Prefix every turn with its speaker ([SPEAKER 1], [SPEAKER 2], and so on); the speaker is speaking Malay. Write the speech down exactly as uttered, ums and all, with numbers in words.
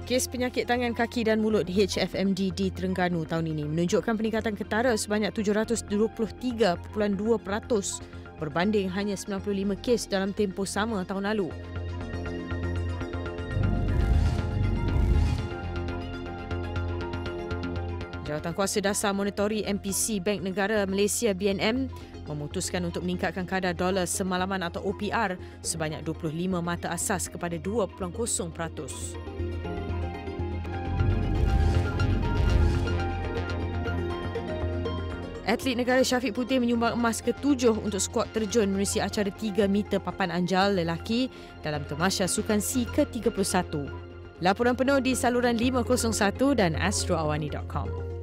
[SPEAKER 1] Kes penyakit tangan, kaki dan mulut H F M D di Terengganu tahun ini menunjukkan peningkatan ketara sebanyak tujuh ratus dua puluh tiga perpuluhan dua peratus berbanding hanya sembilan puluh lima kes dalam tempoh sama tahun lalu. Jawatankuasa Dasar Monitori M P C Bank Negara Malaysia B N M memutuskan untuk meningkatkan kadar dolar semalaman atau O P R sebanyak dua puluh lima mata asas kepada dua perpuluhan kosong peratus. Atlet negara Syafiq Putih menyumbang emas ketujuh untuk skuad terjun menerusi acara tiga meter papan anjal lelaki dalam Tamasya Sukan C ke tiga puluh satu. Laporan penuh di saluran lima kosong satu dan astro awani dot com.